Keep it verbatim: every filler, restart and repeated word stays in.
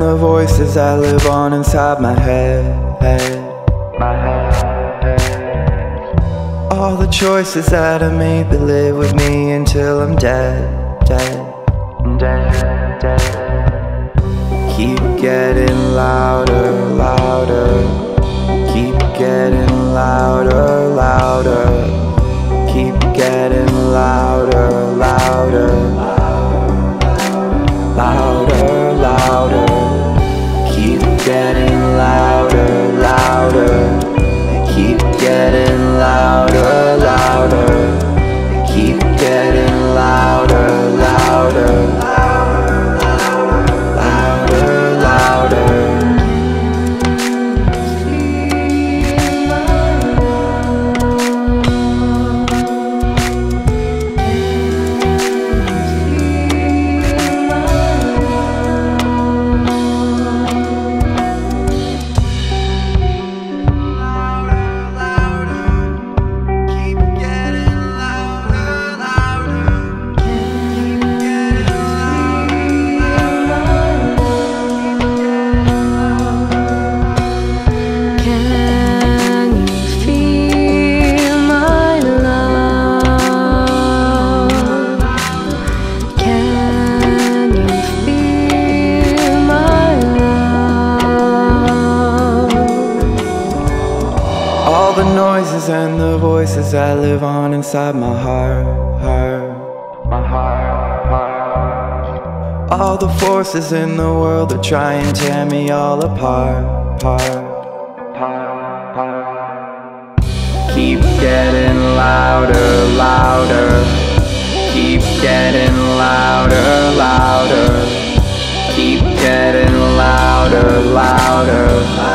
the voices that live on inside my head, my head. All the choices that I made that live with me until I'm dead, dead, dead, dead. Keep getting louder, louder. Keep getting louder, louder. Keep getting louder, louder. Louder, louder. Keep getting louder, louder. Keep getting louder, louder. Keep getting louder, louder. Louder, louder. All the noises and the voices that live on inside my heart, heart, my heart, heart. All the forces in the world that try and tear me all apart, apart, apart, apart. Keep getting louder, louder. Keep getting louder, louder. Keep getting louder, louder.